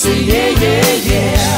Say yeah, yeah, yeah.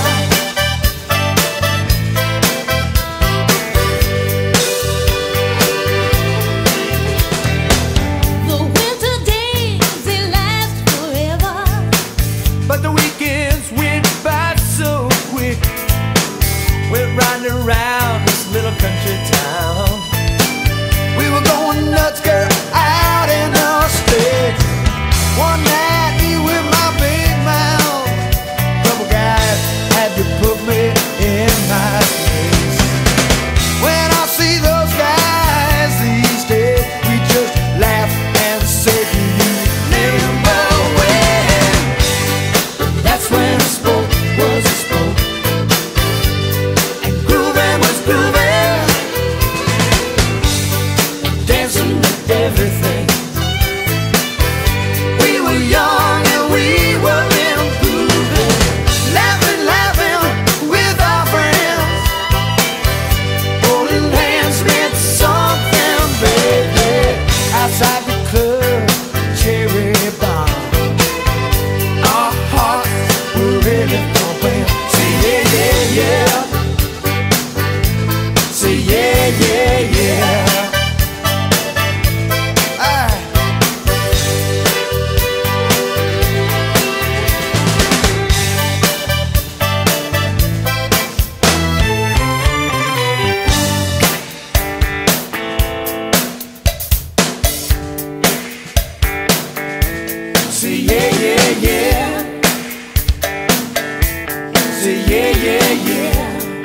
The winter days, they last forever, But the weekends went by so quick. We're riding around this little country town. We were going nuts, girl, out in the sticks. One night, me with my big mouth. Couple guys had to put me in my place. When I see those guys these days, we just laugh and say, do you remember when? That's when a spoke was a spoke, and grooving was grooving, dancing with everything. We were young and we were improving, laughing, laughing with our friends, holding hands meant something, baby. Outside the club, cherry bomb, our hearts were really pumping. Say yeah, yeah, yeah. Say yeah, yeah, yeah. Say yeah, yeah, yeah. Say yeah, yeah, yeah.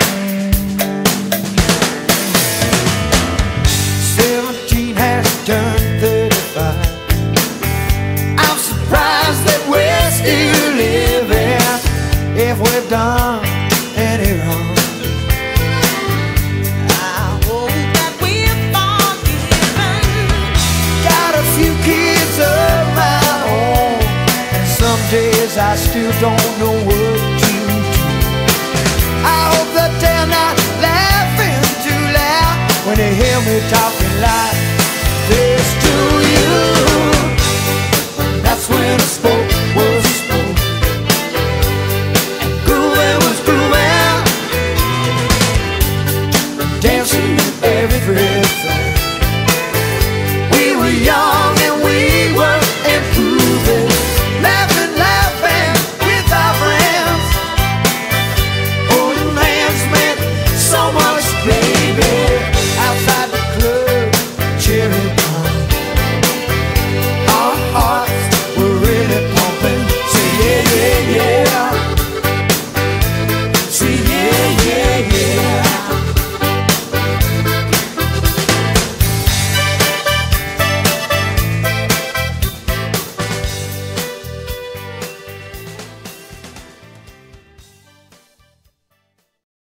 17 has turned 35. I'm surprised that we're still living. If we've done any wrong, I hope that we're forgiven. got a few kids of my own, and some days I still don't know what to do. I hope that they're not laughing too loud when they hear me talking like this to you.